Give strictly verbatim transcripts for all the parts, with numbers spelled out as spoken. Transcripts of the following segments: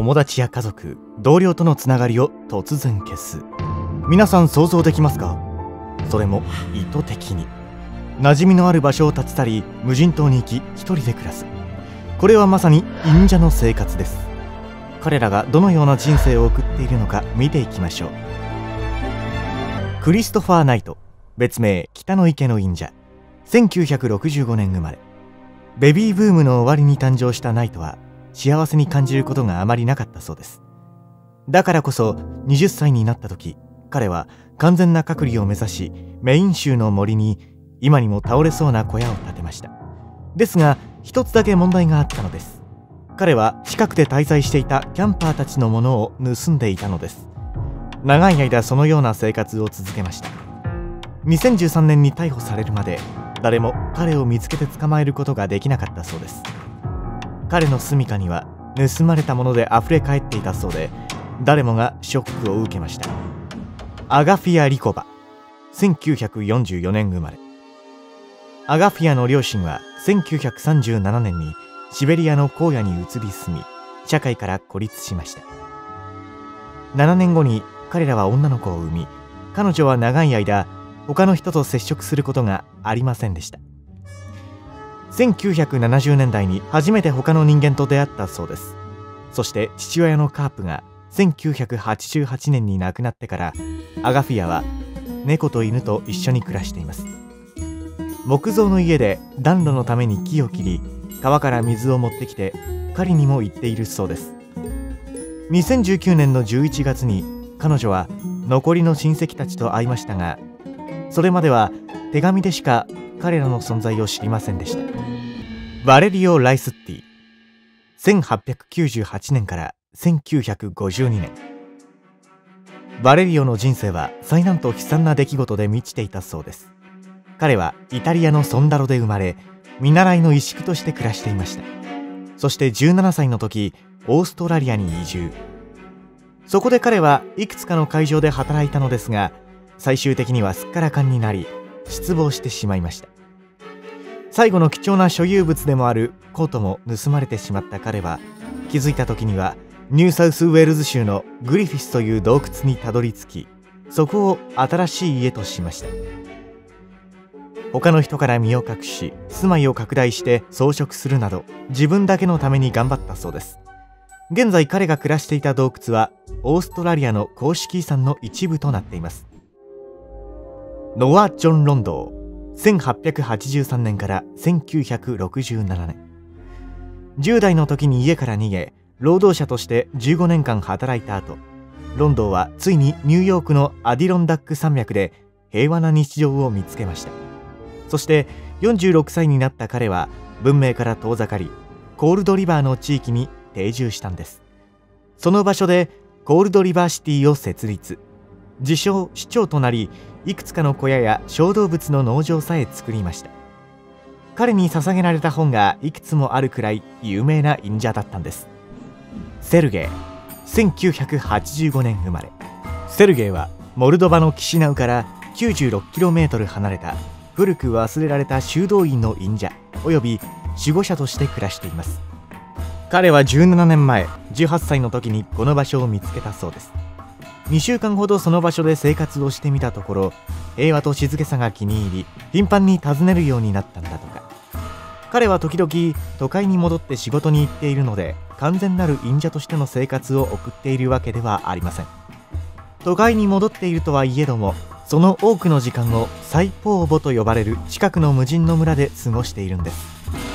友達や家族、同僚とのつながりを突然消す。皆さん想像できますか？それも意図的に。馴染みのある場所を立ち去り、無人島に行き一人で暮らす。これはまさに忍者の生活です。彼らがどのような人生を送っているのか見ていきましょう。クリストファー・ナイト、別名北の池の忍者。せんきゅうひゃくろくじゅうごねん生まれ。ベビーブームの終わりに誕生したナイトは幸せに感じることがあまりなかったそうです。だからこそはたちになった時、彼は完全な隔離を目指し、メイン州の森に今にも倒れそうな小屋を建てました。ですが一つだけ問題があったのです。彼は近くで滞在していたキャンパーたちのものを盗んでいたのです。長い間そのような生活を続けました。にせんじゅうさんねんに逮捕されるまで誰も彼を見つけて捕まえることができなかったそうです。彼の住処には盗まれたものであふれ返っていたそうで、誰もがショックを受けました。アガフィア・リコバ、せんきゅうひゃくよんじゅうよねん生まれ。アガフィアの両親はせんきゅうひゃくさんじゅうななねんにシベリアの荒野に移り住み、社会から孤立しました。ななねんごに彼らは女の子を産み、彼女は長い間他の人と接触することがありませんでした。せんきゅうひゃくななじゅうねんだいに初めて他の人間と出会ったそうです。そして父親のカープがせんきゅうひゃくはちじゅうはちねんに亡くなってから、アガフィアは猫と犬と一緒に暮らしています。木造の家で暖炉のために木を切り、川から水を持ってきて狩りにも行っているそうです。にせんじゅうきゅうねんのじゅういちがつに彼女は残りの親戚たちと会いましたが、それまでは手紙でしか彼らの存在を知りませんでした。バレリオ・ライスッティ、せんはっぴゃくきゅうじゅうはちねんからせんきゅうひゃくごじゅうにねん。バレリオの人生は災難と悲惨な出来事で満ちていたそうです。彼はイタリアのソンダロで生まれ、見習いの石工として暮らしていました。そしてじゅうななさいの時、オーストラリアに移住。そこで彼はいくつかの会場で働いたのですが、最終的にはすっからかんになり失望してしまいました。最後の貴重な所有物でもあるコートも盗まれてしまった彼は、気づいた時にはニューサウスウェールズ州のグリフィスという洞窟にたどり着き、そこを新しい家としました。他の人から身を隠し、住まいを拡大して装飾するなど、自分だけのために頑張ったそうです。現在彼が暮らしていた洞窟はオーストラリアの公式遺産の一部となっています。ノア・ジョン・ロンドー、せんはっぴゃくはちじゅうさんねんからせんきゅうひゃくろくじゅうななねん。じゅうだいの時に家から逃げ、労働者としてじゅうごねんかん働いた後、ロンドーはついにニューヨークのアディロンダック山脈で平和な日常を見つけました。そしてよんじゅうろくさいになった彼は文明から遠ざかり、コールドリバーの地域に定住したんです。その場所でコールドリバーシティを設立。自称市長となり、いくつかの小屋や小動物の農場さえ作りました。彼に捧げられた本がいくつもあるくらい有名な忍者だったんです。セルゲイ、せんきゅうひゃくはちじゅうごねん生まれ。セルゲイはモルドバのキシナウから きゅうじゅうろくキロメートル 離れた古く忘れられた修道院の忍者および守護者として暮らしています。彼はじゅうななねんまえ、じゅうはっさいの時にこの場所を見つけたそうです。にしゅうかんほどその場所で生活をしてみたところ、平和と静けさが気に入り、頻繁に訪ねるようになったんだとか。彼は時々都会に戻って仕事に行っているので、完全なる忍者としての生活を送っているわけではありません。都会に戻っているとはいえども、その多くの時間をサイポーボと呼ばれる近くの無人の村で過ごしているんです。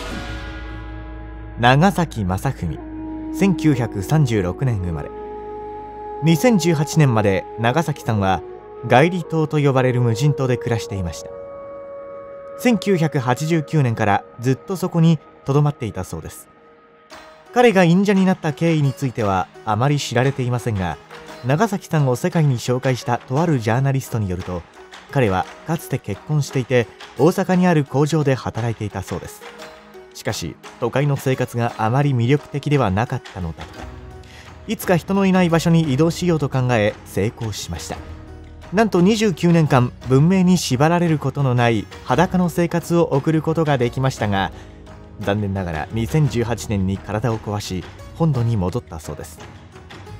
長崎正文、せんきゅうひゃくさんじゅうろくねん生まれ。にせんじゅうはちねんまで長崎さんは街里島と呼ばれる無人島で暮らしていました。せんきゅうひゃくはちじゅうきゅうねんからずっとそこにとどまっていたそうです。彼が忍者になった経緯についてはあまり知られていませんが、長崎さんを世界に紹介したとあるジャーナリストによると、彼はかつて結婚していて大阪にある工場で働いていたそうです。しかし都会の生活があまり魅力的ではなかったのだとか。いつか人のいない場所に移動しようと考え成功しました。なんとにじゅうきゅうねんかん文明に縛られることのない裸の生活を送ることができましたが、残念ながらにせんじゅうはちねんに体を壊し本土に戻ったそうです。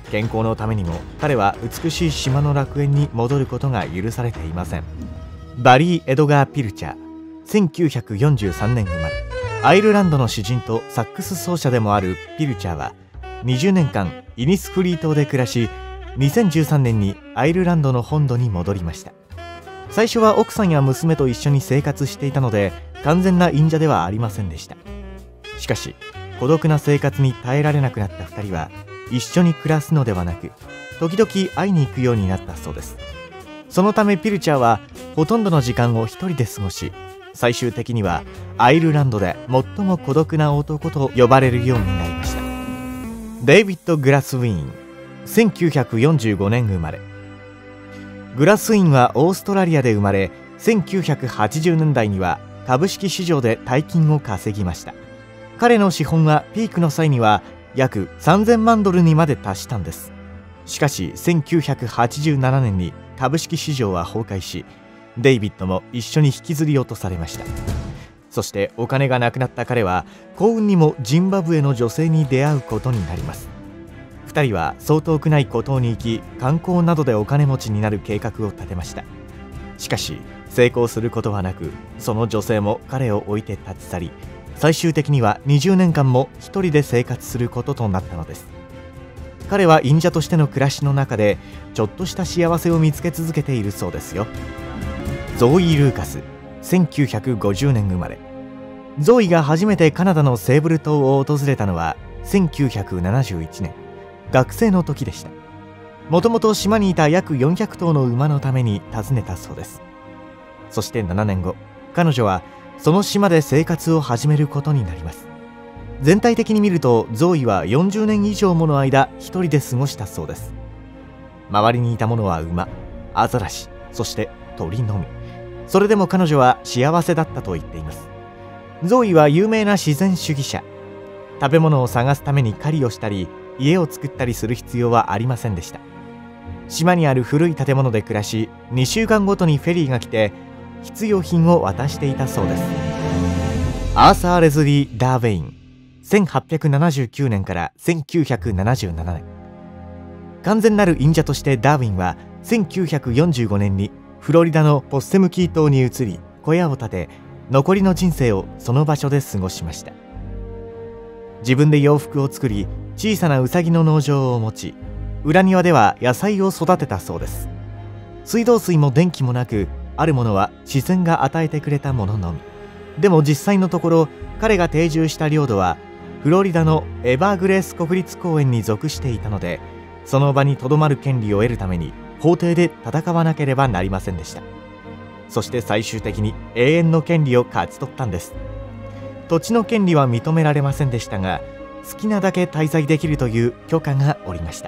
健康のためにも彼は美しい島の楽園に戻ることが許されていません。バリー・エドガー・ピルチャー、せんきゅうひゃくよんじゅうさんねん生まれ。アイルランドの詩人とサックス奏者でもあるピルチャーはにじゅうねんかんイニスフリー島で暮らし、にせんじゅうさんねんにアイルランドの本土に戻りました。最初は奥さんや娘と一緒に生活していたので完全な隠者ではありませんでした。しかし孤独な生活に耐えられなくなったふたりは一緒に暮らすのではなく、時々会いに行くようになったそうです。そのためピルチャーはほとんどの時間を一人で過ごし、最終的にはアイルランドで最も孤独な男と呼ばれるようになりました。デイビッド・グラスウィーン、せんきゅうひゃくよんじゅうごねん生まれ。グラスウィーンはオーストラリアで生まれ、せんきゅうひゃくはちじゅうねんだいには株式市場で大金を稼ぎました。彼の資本はピークの際には約さんぜんまんドルにまで達したんです。しかしせんきゅうひゃくはちじゅうななねんに株式市場は崩壊し、デイビッドも一緒に引きずり落とされました。そしてお金がなくなった彼は幸運にもジンバブエの女性に出会うことになります。ふたりはそう遠くない孤島に行き、観光などでお金持ちになる計画を立てました。しかし成功することはなく、その女性も彼を置いて立ち去り、最終的にはにじゅうねんかんも一人で生活することとなったのです。彼は隠者としての暮らしの中でちょっとした幸せを見つけ続けているそうですよ。ゾーイ・ルーカス、せんきゅうひゃくごじゅうねん生まれ。ゾーイが初めてカナダのセーブル島を訪れたのはせんきゅうひゃくななじゅういちねん、学生の時でした。もともと島にいた約よんひゃくとうの馬のために訪ねたそうです。そしてななねんご、彼女はその島で生活を始めることになります。全体的に見るとゾーイはよんじゅうねん以上もの間一人で過ごしたそうです。周りにいたものは馬、アザラシ、そして鳥のみ。それでも彼女は幸せだったと言っています。ゾーイは有名な自然主義者。食べ物を探すために狩りをしたり家を作ったりする必要はありませんでした。島にある古い建物で暮らし、にしゅうかんごとにフェリーが来て必要品を渡していたそうです。アーサー・レズリー・ダーベイン、せんはっぴゃくななじゅうきゅうねんからせんきゅうひゃくななじゅうななねん。完全なる隠者としてダーウィンはせんきゅうひゃくよんじゅうごねんにフロリダのポッセムキー島に移り、小屋を建て残りの人生をその場所で過ごしました。自分で洋服を作り、小さなウサギの農場を持ち、裏庭では野菜を育てたそうです。水道水も電気もなく、あるものは自然が与えてくれたもののみ。でも実際のところ、彼が定住した領土はフロリダのエバーグレース国立公園に属していたので、その場にとどまる権利を得るために法廷で戦わなければなりませんでした。そして最終的に永遠の権利を勝ち取ったんです。土地の権利は認められませんでしたが、好きなだけ滞在できるという許可が下りました。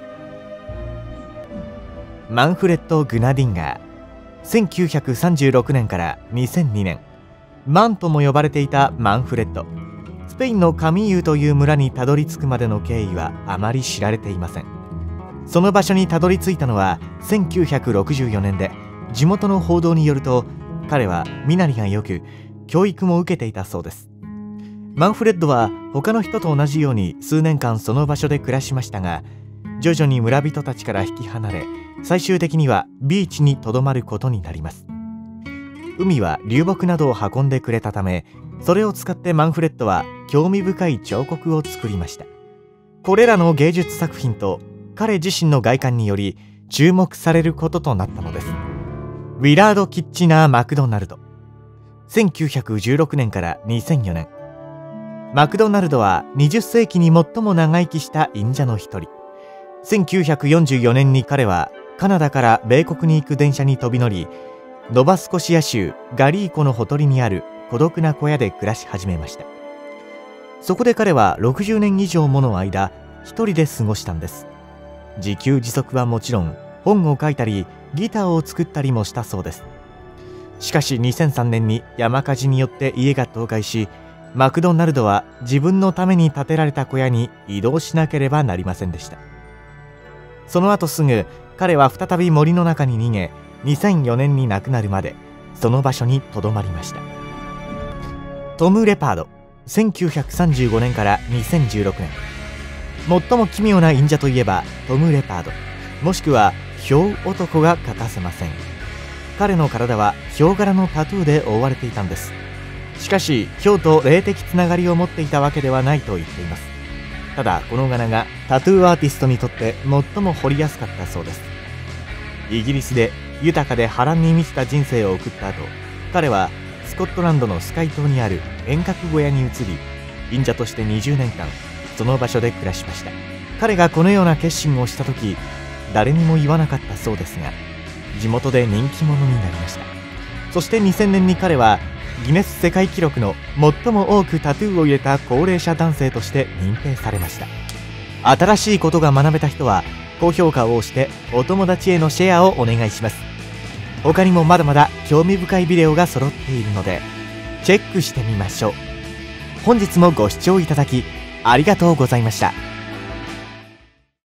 マンフレッド・グナディンガー、せんきゅうひゃくさんじゅうろくねんからにせんにねん。マンとも呼ばれていたマンフレッド。スペインのカミーユという村にたどり着くまでの経緯はあまり知られていません。その場所にたどり着いたのはせんきゅうひゃくろくじゅうよねんで、地元の報道によると彼は身なりが良く教育も受けていたそうです。マンフレッドは他の人と同じように数年間その場所で暮らしましたが、徐々に村人たちから引き離れ、最終的にはビーチにとどまることになります。海は流木などを運んでくれたため、それを使ってマンフレッドは興味深い彫刻を作りました。これらの芸術作品と彼自身の外観により注目されることとなったのです。ウィラード・キッチナー・マクドナルド、せんきゅうひゃくじゅうろくねんからにせんよねん。マクドナルドはにじゅっせいきに最も長生きした隠者の一人。せんきゅうひゃくよんじゅうよねんに彼はカナダから米国に行く電車に飛び乗り、ノバスコシア州ガリーコのほとりにある孤独な小屋で暮らし始めました。そこで彼はろくじゅうねん以上もの間一人で過ごしたんです。自給自足はもちろん、本を書いたりギターを作ったりもしたそうです。しかしにせんさんねんに山火事によって家が倒壊し、マクドナルドは自分のために建てられた小屋に移動しなければなりませんでした。その後すぐ彼は再び森の中に逃げ、にせんよねんに亡くなるまでその場所にとどまりました。トム・レパード、せんきゅうひゃくさんじゅうごねんからにせんじゅうろくねん。 最も奇妙な忍者といえばトム・レパード、もしくはヒョウ男が欠かせません。彼の体はヒョウ柄のタトゥーで覆われていたんです。しかしヒョウと霊的つながりを持っていたわけではないと言っています。ただこの柄がタトゥーアーティストにとって最も彫りやすかったそうです。イギリスで豊かで波乱に満ちた人生を送った後、彼はスコットランドのスカイ島にある遠隔小屋に移り、忍者としてにじゅうねんかんその場所で暮らしました。彼がこのような決心をした時、誰にも言わなかったそうですが、地元で人気者になりました。そしてにせんねんに彼はギネス世界記録の最も多くタトゥーを入れた高齢者男性として認定されました。新しいことが学べた人は高評価を押してお友達へのシェアをお願いします。他にもまだまだ興味深いビデオが揃っているのでチェックしてみましょう。本日もご視聴いただきありがとうございました。